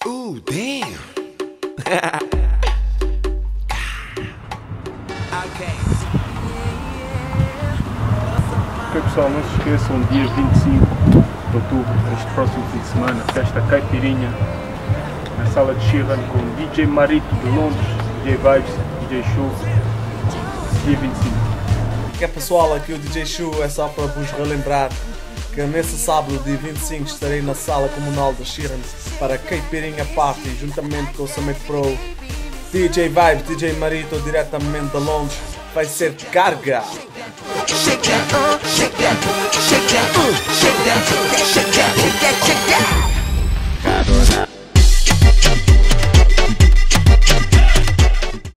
Ooh, damn. Ok, pessoal, não se esqueçam, dia 25 de outubro, este próximo fim de semana, festa Caipirinha, na sala de Sheeran, com DJ Marito de Londres, DJ Vibes, DJ Show, dia 25. Que é pessoal, aqui o DJ Shu é só para vos relembrar que nesse sábado, dia 25, estarei na sala comunal de Sheeran para Caipirinha Party, juntamente com o Summit Pro, DJ Vibes, DJ Marito, diretamente de Londres. Vai ser carga! Shake that, shake that, shake that, shake that, shake that, shake that, shake that, shake that.